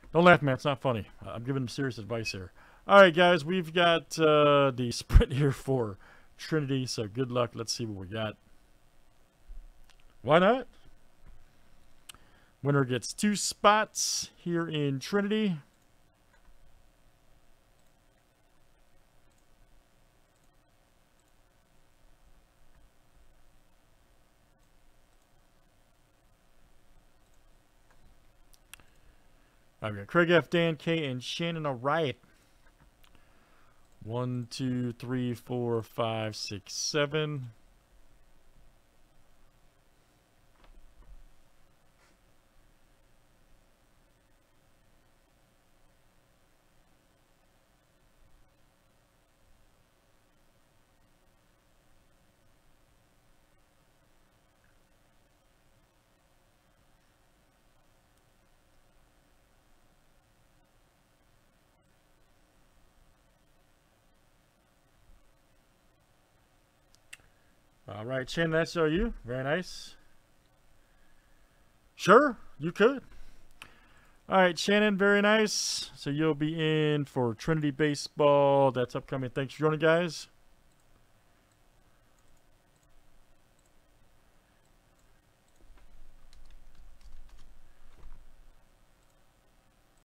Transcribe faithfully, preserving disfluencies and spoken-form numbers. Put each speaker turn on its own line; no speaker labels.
Don't laugh, man. It's not funny. I'm giving serious advice here. All right, guys. We've got uh, the sprint here for Trinity. So good luck. Let's see what we got. Why not? Winner gets two spots here in Trinity. I've got Craig F, Dan K, and Shannon. All right. One, two, three, four, five, six, seven. All right, Shannon, that's all you. Very nice. Sure, you could. All right, Shannon, very nice. So you'll be in for Trinity Baseball. That's upcoming. Thanks for joining, guys.